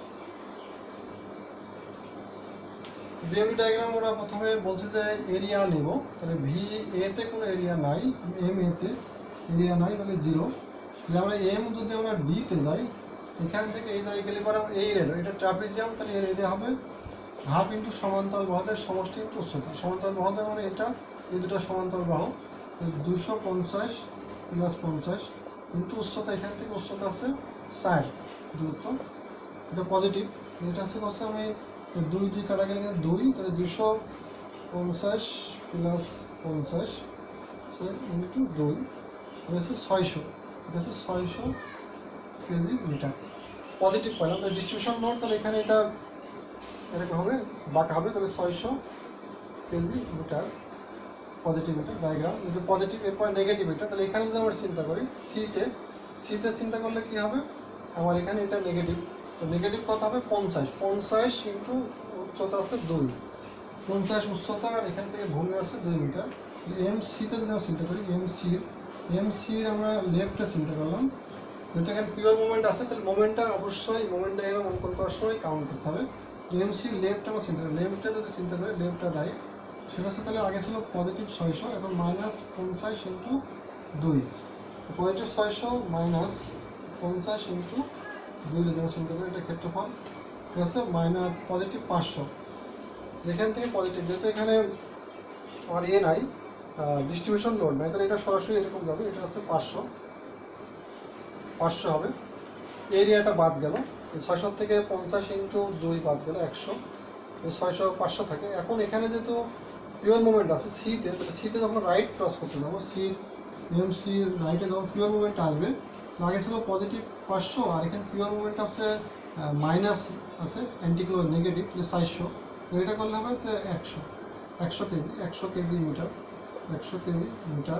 বিএমডি ডায়াগ্রাম আমরা প্রথমে বলছি যে এরিয়া নিব, তাহলে ভি এতে কোনো এরিয়া নাই, এম এতে এরিয়া নাই, তাহলে জিরো। তাহলে আমরা এম যদি আমরা ডিতে যাই, এখান থেকে এই জায়গায় গেলে পরে এই রেল এটা ট্রাপিজিয়াম, তাহলে এর এরিয়া হবে হাফ ইন্টু সমান্তরাল বাহুদের সমষ্টি ইন্টু উচ্চতা, সমান্তরাল বাহুদের মানে এটা এই দুটো সমান্তরাল বাহু, দুশো পঞ্চাশ প্লাস পঞ্চাশ ইন্টু উচ্চতা, এখান থেকে উচ্চতা আছে চার দূরত্ব, এটা পজিটিভ, এটা হচ্ছে করছে আমি দুই দুই কাটা গেলে দুই, তাহলে দুশো পঞ্চাশ প্লাস পঞ্চাশ ইন্টু দুই হচ্ছে ছয়শো, এটা হচ্ছে ছয়শো কেজি মিটার পজিটিভ পাইলাম। তাহলে ডিস্ট্রিবিউশন লোড, তাহলে এখানে এটা এরকম হবে, বাঁকা হবে, তাহলে ছয়শো kg metre positive metre diagram. যদি পজিটিভ এরপর নেগেটিভ এটা, তাহলে এখানে যদি আমরা চিন্তা করি সিতে, সিতে চিন্তা করলে কি হবে, আমার এখানে এটা নেগেটিভ, তো নেগেটিভ কত হবে পঞ্চাশ, পঞ্চাশ ইন্টু উচ্চতা আছে দুই, পঞ্চাশ উচ্চতা আর এখান থেকে ভূমি আছে দুই মিটার। এম সিতে যদি আমরা চিন্তা করি এম সির, এম সির আমরা লেফটটা চিন্তা করলাম, যেটা এখানে পিওর মুভমেন্ট আছে, তাহলে মোমেন্টটা অবশ্যই মোমেন্ট ডায়াগ্রাম অঙ্কন করার সময় কাউন্ট করতে হবে। এম সির লেফট আমরা চিন্তা করি, লেফটটা যদি চিন্তা করি লেফট আর রাইট, সেটা হচ্ছে তাহলে আগে ছিল পজিটিভ ছয়শো, এখন মাইনাস পঞ্চাশ ইন্টু দুই, পজিটিভ ছয়শো মাইনাস পঞ্চাশ ইন্টু দুই যদি আমরা চিন্তা করি, এটা ক্ষেত্রফল ঠিক আছে, মাইনাস পজিটিভ পাঁচশো, এখান থেকে পজিটিভ, যেহেতু এখানে আমার ইয়ে নাই ডিস্ট্রিবিউশন লোড নাই, তাহলে এটা সরাসরি এরকম যাবে, এটা হচ্ছে পাঁচশো, পাঁচশো হবে, এরিয়াটা বাদ গেল, এই ছয়শো থেকে পঞ্চাশ ইন্টু দুই বাদ গেল একশো, এই ছয়শো পাঁচশো থাকে। এখন এখানে যেহেতু পিওর মুভমেন্ট আছে সিতে, তাহলে সিতে যখন রাইট ক্রস করতে যাবো, সি এম সি রাইটে যখন পিওর মুভমেন্ট আসবে, আগে ছিল পজিটিভ পাঁচশো আর এখানে পিওর মুভমেন্ট আছে মাইনাস আছে, অ্যান্টিক্লো নেগেটিভ চারশো, তো এটা করলে হবে তো একশো, একশো কেজি, একশো কেজি মিটার, একশো কেজি মিটার।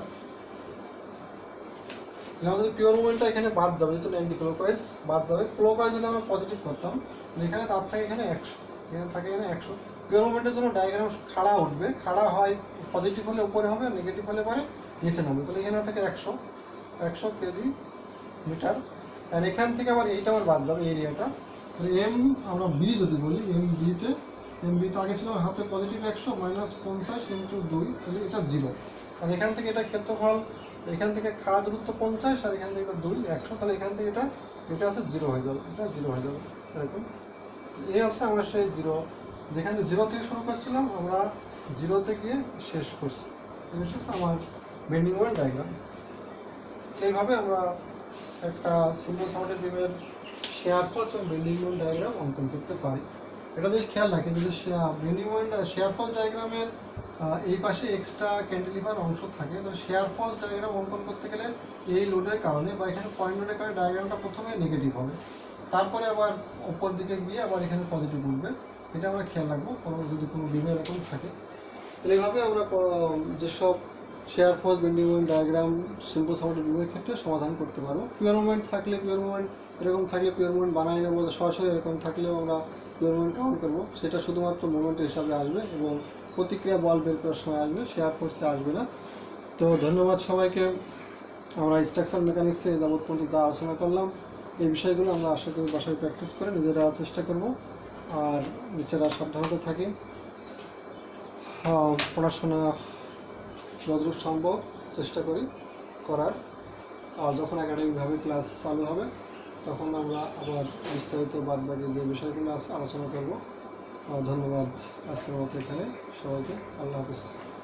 আমাদের পিওর মুভমেন্টটা এখানে বাদ যাবে, যেহেতু অ্যান্টি ক্লকওয়াইজ বাদ যাবে, ক্লকওয়াইজ যদি আমরা পজিটিভ করতাম, এখানে তার থাকে এখানে একশো, এখানে থাকে এখানে একশো। পিওর মুভমেন্টের জন্য ডায়াগ্রাম খাড়া উঠবে, খাড়া হয় পজিটিভ হলে উপরে হবে, নেগেটিভ হলে পরে নিচে নামবে, তাহলে এখানে থাকে একশো, একশো কেজি মিটার। আর এখান থেকে আবার এইটা আমার বাদ যাবে এরিয়াটা, তাহলে এম আমরা বি যদি বলি, এম বিতে, এম বিতে আগে ছিল হাতে পজিটিভ একশো মাইনাস পঞ্চাশ ইন্টু দুই, তাহলে এটা জিরো, আর এখান থেকে এটা ক্ষেত্রফল, এখান থেকে খাড়া দূরত্ব পঞ্চাশ আর এখান থেকে এটা দুই একশো, তাহলে এখান থেকে এটা এটা হচ্ছে জিরো হয়ে যাবে, এটা জিরো হয়ে যাবে এরকম। এই হচ্ছে আমরা সেই জিরো, যেখানে জিরো থেকে শুরু করছিলাম আমরা জিরোতে গিয়ে শেষ করছি, এটা হচ্ছে আমার বেন্ডিং মোমেন্ট ডায়াগ্রাম। সেইভাবে আমরা একটা সিম্পল সাউন্ডেড বিমের শেয়ার ফোর্স এবং বেন্ডিং মোমেন্ট ডায়াগ্রাম অঙ্কন করতে পারি। এটা যদি খেয়াল রাখি, যদি বেন্ডিং মোমেন্ট শেয়ার ফোর্স ডায়াগ্রামের এই পাশে এক্সট্রা ক্যান্টিলিভার অংশ থাকে, তো শেয়ার ফোর্স ডায়াগ্রাম অঙ্কন করতে গেলে এই লোডের কারণে বা এখানে পয়েন্ট লোডের কারণে ডায়াগ্রামটা প্রথমে নেগেটিভ হবে, তারপরে আবার উপর দিকে গিয়ে আবার এখানে পজিটিভ উঠবে, এটা আমরা খেয়াল রাখবো কোনো যদি কোনো বিমে এরকম থাকে। তাহলে এইভাবে আমরা যেসব shear force bending moment diagram simple sounded বিমের ক্ষেত্রে সমাধান করতে পারবো। পিওর মুভমেন্ট থাকলে পিওর মুভমেন্ট এরকম থাকলে পিওর মুভমেন্ট বানাই নেবো, সরাসরি এরকম থাকলেও আমরা পিওর মুভমেন্ট কাউন্ট করবো, সেটা শুধুমাত্র মুভমেন্টের হিসাবে আসবে এবং প্রতিক্রিয়া বল বের করার সময় আসবে, শেয়ার ফোর্সে আসবে না। তো ধন্যবাদ সবাইকে। আমরা স্ট্রাকচার মেকানিক্সে যাবত পর্যন্ত যা আলোচনা করলাম এই বিষয়গুলো আমরা আশা করি বাসায় প্র্যাকটিস করে নিজেরা চেষ্টা করব, আর নিজেরা সাবধানতা থাকি, পড়াশোনা যতটুকু সম্ভব চেষ্টা করি করার, আর যখন একাডেমিকভাবে ক্লাস চালু হবে তখন আমরা আবার বিস্তারিত বাদ বাকি যে বিষয়গুলো আছে আলোচনা করব। ধন্যবাদ আজকের মতো এখানে সবাইকে, আল্লাহ হাফিজ।